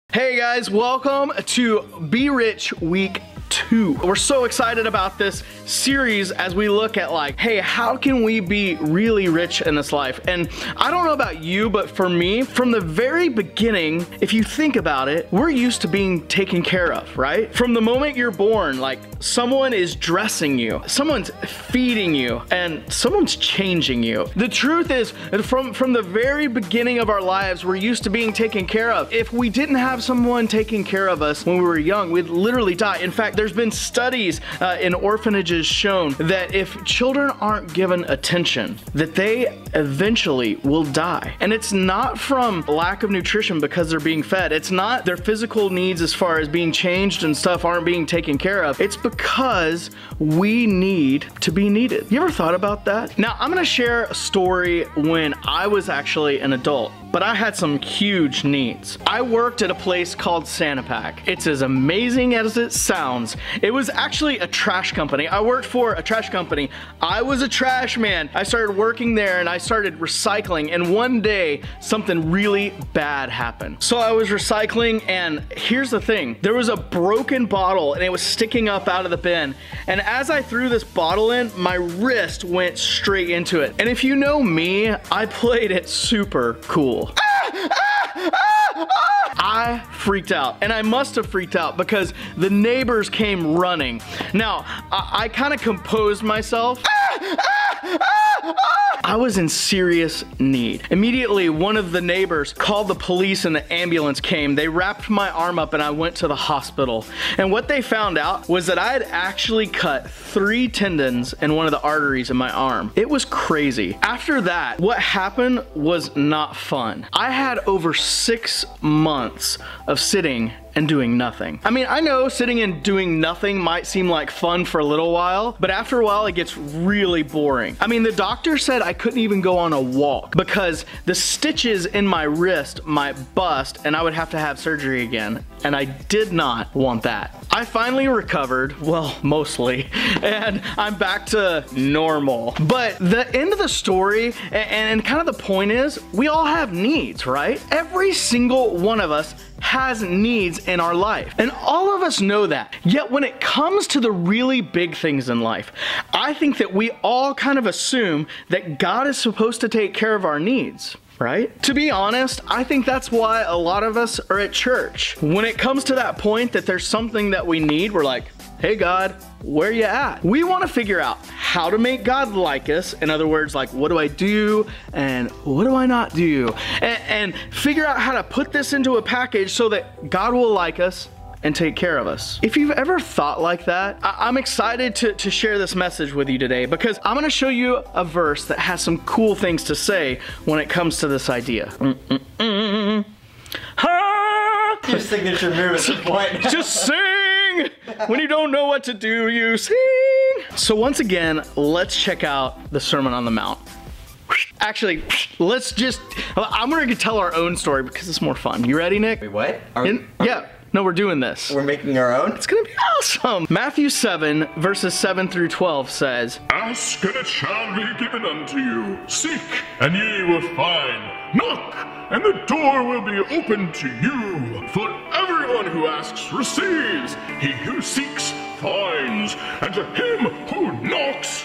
Hey guys, welcome to Be Rich Week 2. We're so excited about this series as we look at hey, how can we be really rich in this life? And I don't know about you, but for me, from the very beginning, if you think about it, we're used to being taken care of, right? From the moment you're born, someone is dressing you, someone's feeding you, and someone's changing you. The truth is, from the very beginning of our lives, we're used to being taken care of. If we didn't have someone taking care of us when we were young, we'd literally die. In fact, there's been studies in orphanages shown that if children aren't given attention, that they eventually will die. And it's not from lack of nutrition because they're being fed. It's not their physical needs as far as being changed and stuff aren't being taken care of. It's because we need to be needed. You ever thought about that? Now, I'm gonna share a story when I was actually an adult, but I had some huge needs. I worked at a place called Santa Pack. It's as amazing as it sounds. It was actually a trash company. I worked for a trash company. I was a trash man. I started working there and I started recycling, and one day something really bad happened. So I was recycling, and here's the thing. There was a broken bottle and it was sticking up out of the bin. And as I threw this bottle in, my wrist went straight into it. And if you know me, I played it super cool. I freaked out, and I must have freaked out because the neighbors came running. Now, I kind of composed myself. I was in serious need. Immediately, one of the neighbors called the police and the ambulance came. They wrapped my arm up and I went to the hospital. And what they found out was that I had actually cut 3 tendons in one of the arteries in my arm. It was crazy. After that, what happened was not fun. I had over 6 months of sitting and doing nothing. I mean, I know sitting and doing nothing might seem like fun for a little while, but after a while it gets really boring. I mean, the doctor said I couldn't even go on a walk because the stitches in my wrist might bust and I would have to have surgery again, and I did not want that. I finally recovered, well, mostly, and I'm back to normal. But the end of the story, and kind of the point is, we all have needs, right? Every single one of us has needs in our life, and all of us know that. Yet when it comes to the really big things in life, I think that we all kind of assume that God is supposed to take care of our needs. Right? To be honest, I think that's why a lot of us are at church. When it comes to that point that there's something that we need, we're like, hey God, where you at? We want to figure out how to make God like us. In other words, what do I do and what do I not do? And figure out how to put this into a package so that God will like us and take care of us. If you've ever thought like that, I'm excited to share this message with you today because I'm gonna show you a verse that has some cool things to say when it comes to this idea. Your signature move at this point. Just sing! When you don't know what to do, you sing! So once again, let's check out the Sermon on the Mount. Actually, I'm gonna tell our own story because it's more fun. You ready, Nick? Wait, what? Yeah. No, we're doing this. We're making our own? It's gonna be awesome. Matthew 7, verses 7 through 12 says, Ask and it shall be given unto you. Seek and ye will find. Knock and the door will be opened to you. For everyone who asks receives. He who seeks finds. And to him who knocks,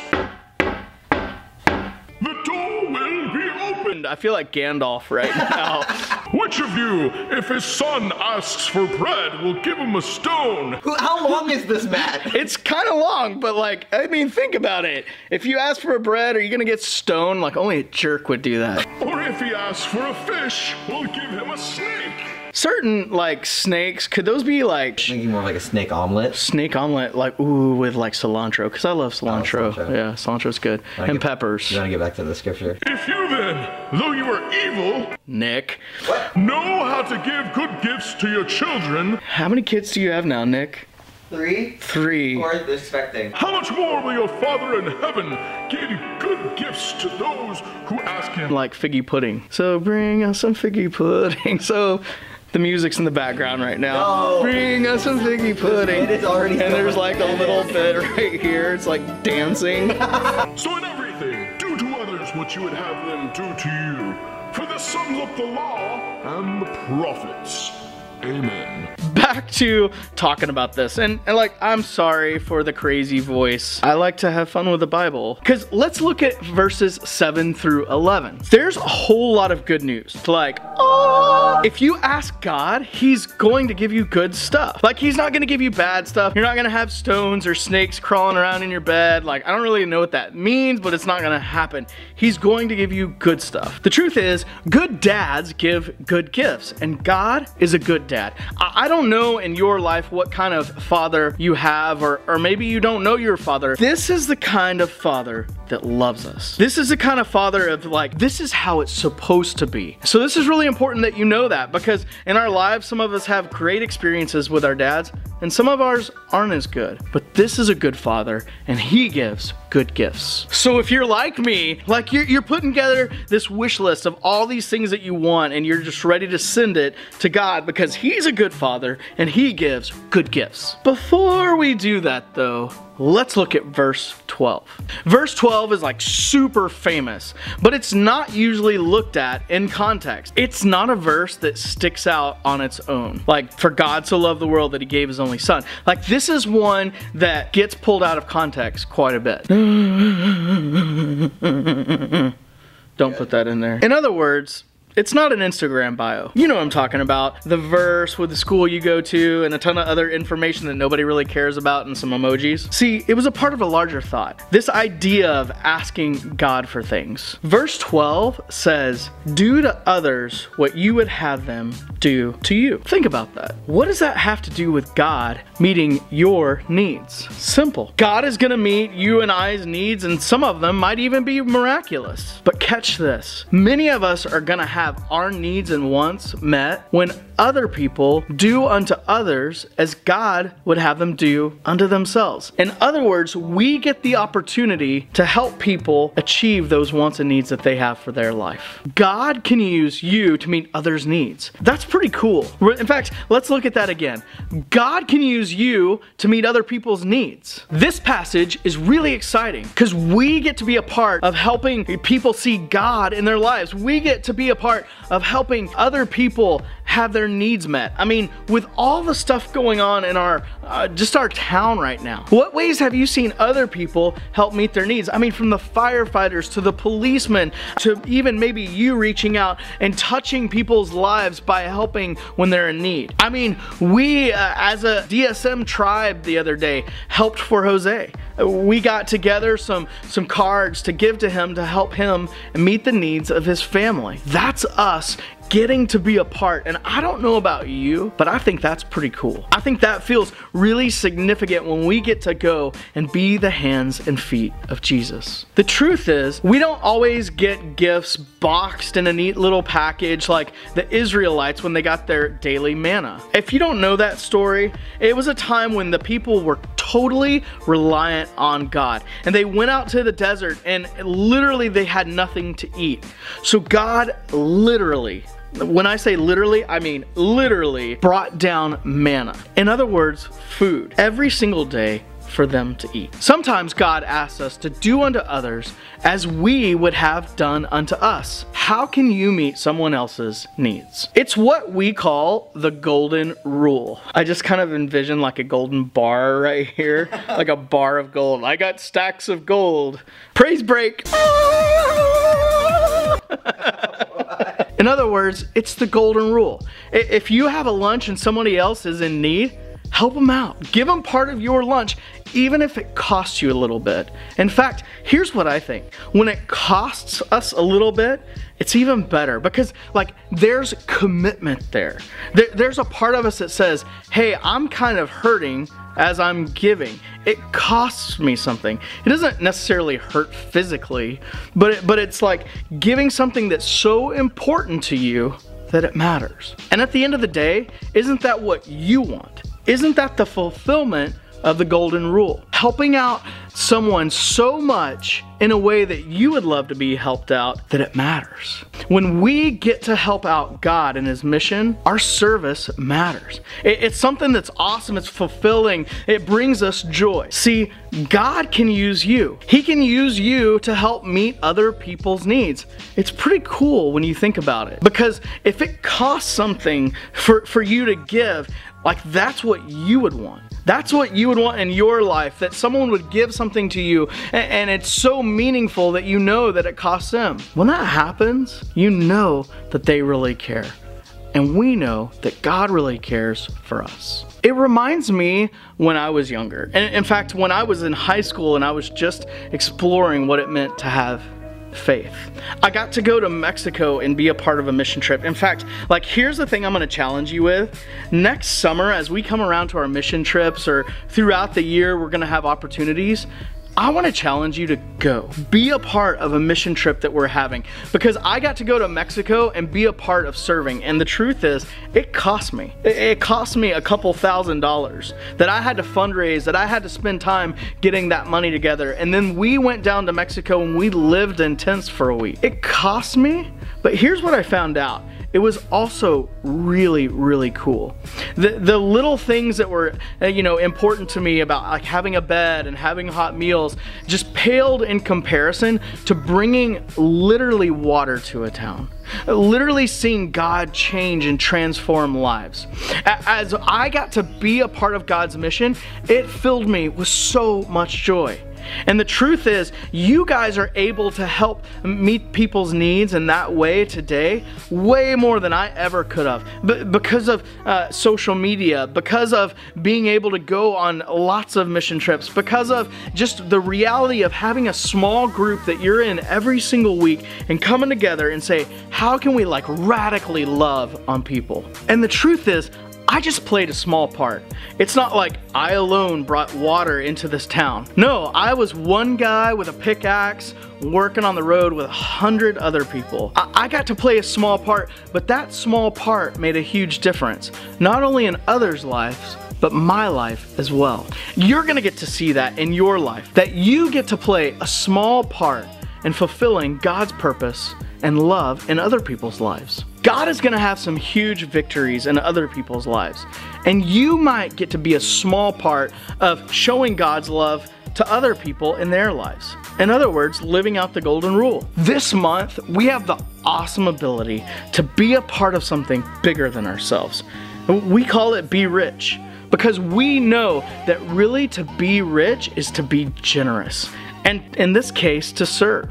the door will be opened. I feel like Gandalf right now. Which of you, if his son asks for bread, will give him a stone? How long is this, Matt? It's kind of long, but I mean, think about it. If you ask for bread, are you gonna get stoned? Only a jerk would do that. Or if he asks for a fish, we'll give him a snake. Certain snakes, could those be Thinking more like a snake omelet. snake omelet, ooh, with cilantro? Because I love cilantro. cilantro. Yeah, cilantro's good. And peppers. You want to get back to the scripture? If you then, though you are evil, Nick. know how to give good gifts to your children, How many kids do you have now, Nick? 3? 3. Or expecting. how much more will your Father in heaven give good gifts to those who ask him? Like figgy pudding. So bring us some figgy pudding. So the music's in the background right now. No. Bring us some figgy pudding. It is already and there's going. a little bit right here. It's dancing. So in everything, do to others what you would have them do to you. For this sums up the law and the prophets. Amen. Back to talking about this, and like, I'm sorry for the crazy voice. I like to have fun with the Bible, because let's look at verses 7 through 11. There's a whole lot of good news. Like, oh, if you ask God, he's going to give you good stuff. Like, he's not going to give you bad stuff. You're not going to have stones or snakes crawling around in your bed. Like, I don't really know what that means, but it's not going to happen. He's going to give you good stuff. The truth is, good dads give good gifts, and God is a good dad. I don't know in your life what kind of father you have, or maybe you don't know your father. This is the kind of father that loves us. This is the kind of father of like, this is how it's supposed to be. So this is really important that you know that, because in our lives, some of us have great experiences with our dads, and some of ours aren't as good. But this is a good father, and he gives good gifts. So if you're like me, like you're putting together this wish list of all these things that you want, and you're just ready to send it to God because he's a good father and he gives good gifts. Before we do that though, let's look at verse 12. Verse 12 is like super famous, but it's not usually looked at in context. It's not a verse that sticks out on its own. Like, for God so loved the world that he gave his only son. Like, this is one that gets pulled out of context quite a bit. Don't put that in there. In other words, it's not an Instagram bio. You know what I'm talking about. The verse with the school you go to and a ton of other information that nobody really cares about and some emojis. See, it was a part of a larger thought. This idea of asking God for things. Verse 12 says, do to others what you would have them do to you. Think about that. What does that have to do with God meeting your needs? Simple. God is gonna meet you and I's needs, and some of them might even be miraculous. But catch this. Many of us are gonna have our needs and wants met when other people do unto others as God would have them do unto themselves. In other words, we get the opportunity to help people achieve those wants and needs that they have for their life. God can use you to meet others' needs. That's pretty cool. In fact, let's look at that again. God can use you to meet other people's needs. This passage is really exciting because we get to be a part of helping people see God in their lives. We get to be a part of helping other people have their needs met. I mean, with all the stuff going on in our just our town right now, what ways have you seen other people help meet their needs? I mean, from the firefighters to the policemen to even maybe you reaching out and touching people's lives by helping when they're in need. I mean, we as a DSM tribe the other day helped for Jose. We got together some cards to give to him to help him meet the needs of his family. That's us getting to be a part, and I don't know about you, but I think that's pretty cool. I think that feels really significant when we get to go and be the hands and feet of Jesus. The truth is, we don't always get gifts boxed in a neat little package like the Israelites when they got their daily manna. If you don't know that story, it was a time when the people were totally reliant on God, and they went out to the desert and literally they had nothing to eat. So God literally, when I say literally, I mean literally, brought down manna. In other words, food, every single day for them to eat. Sometimes God asks us to do unto others as we would have done unto us. How can you meet someone else's needs? It's what we call the golden rule. I just kind of envision like a golden bar right here, like a bar of gold. I got stacks of gold. Praise break. In other words, it's the golden rule. If you have a lunch and somebody else is in need, help them out. Give them part of your lunch, even if it costs you a little bit. In fact, here's what I think. When it costs us a little bit, it's even better because like there's commitment there. There's a part of us that says, hey, I'm kind of hurting as I'm giving. It costs me something. It doesn't necessarily hurt physically, but it's like giving something that's so important to you that it matters. And at the end of the day, isn't that what you want? Isn't that the fulfillment of the golden rule? Helping out someone so much in a way that you would love to be helped out, that it matters. When we get to help out God and his mission, our service matters. It's something that's awesome, it's fulfilling, it brings us joy. See, God can use you. He can use you to help meet other people's needs. It's pretty cool when you think about it. Because if it costs something for you to give, like that's what you would want. That's what you would want in your life, that someone would give something to you and it's so meaningful that you know that it costs them. When that happens, you know that they really care. And we know that God really cares for us. It reminds me when I was younger. And in fact, when I was in high school and I was just exploring what it meant to have faith. I got to go to Mexico and be a part of a mission trip. In fact, like here's the thing I'm gonna challenge you with. Next summer, as we come around to our mission trips or throughout the year, we're gonna have opportunities. I want to challenge you to go. Be a part of a mission trip that we're having. Because I got to go to Mexico and be a part of serving. And the truth is, it cost me. It cost me a couple $1,000s that I had to fundraise, that I had to spend time getting that money together. And then we went down to Mexico and we lived in tents for a week. It cost me, but here's what I found out. It was also really, really cool. The little things that were, important to me about like having a bed and having hot meals just paled in comparison to bringing literally water to a town. Literally seeing God change and transform lives. As I got to be a part of God's mission, it filled me with so much joy. And the truth is, you guys are able to help meet people's needs in that way today, way more than I ever could have. But because of social media, because of being able to go on lots of mission trips, because of just the reality of having a small group that you're in every single week and coming together and say, how can we like radically love on people? And the truth is, I just played a small part. It's not like I alone brought water into this town. No, I was one guy with a pickaxe working on the road with 100 other people. I got to play a small part, but that small part made a huge difference, not only in others' lives, but my life as well. You're gonna get to see that in your life, that you get to play a small part in fulfilling God's purpose and love in other people's lives. God is gonna have some huge victories in other people's lives. And you might get to be a small part of showing God's love to other people in their lives. In other words, living out the golden rule. This month, we have the awesome ability to be a part of something bigger than ourselves. We call it Be Rich, because we know that really to be rich is to be generous. And in this case, to serve.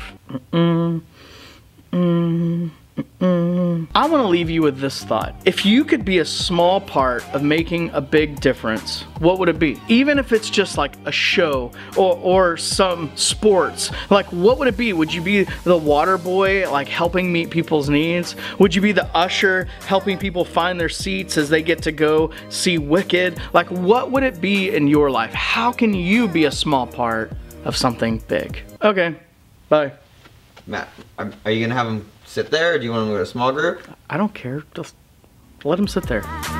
I want to leave you with this thought. If you could be a small part of making a big difference, what would it be? Even if it's just like a show or some sports, like what would it be? Would you be the water boy, like helping meet people's needs? Would you be the usher, helping people find their seats as they get to go see Wicked? Like what would it be in your life? How can you be a small part of something big? Okay, bye. Matt, are you gonna have him sit there, or do you want him to go to a small group? I don't care, just let him sit there.